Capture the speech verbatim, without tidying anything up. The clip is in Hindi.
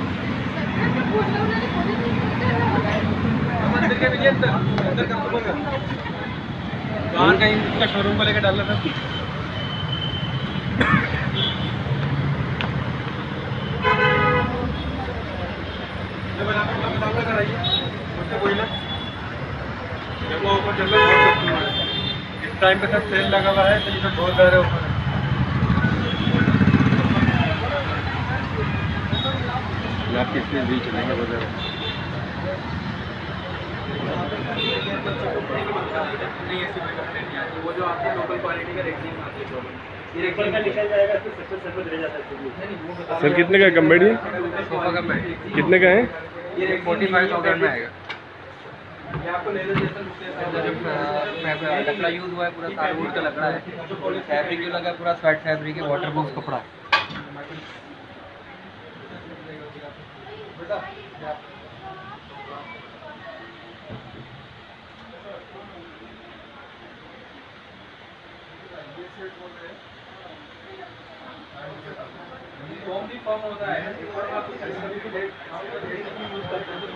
मंदिर के पीछे अंदर अंदर कस्टमर का बाहर कहीं उसका शोरूम को लेकर डालना था। देखो ऊपर चल रहा है, इस टाइम पे सब सेल लगा हुआ है तो ये सब बहुत ज़्यादा ऊपर है। आप किसके बीच चलेंगे बाजार? नहीं ऐसी कोई कंप्लेंट नहीं आती, वो जो आपको लोकल क्वालिटी का रेटिंग आती है ये रेटिंग का निकल जाएगा तो सस्ते सस्ते रह जाता है। सर कितने का कम बेड ये? सोफा का बेड कितने का है? ये फोर्टी फाइव थाउजेंड में आएगा। ये आपको लेदर जैसा लकड़ा यूज हुआ है, पूरा सागवान का लकड़ा है, फैब्रिक जो लगा है पूरा स्वेट फैब्रिक है, वाटर प्रूफ कपड़ा है। फॉर्म भी फॉर्म होता है।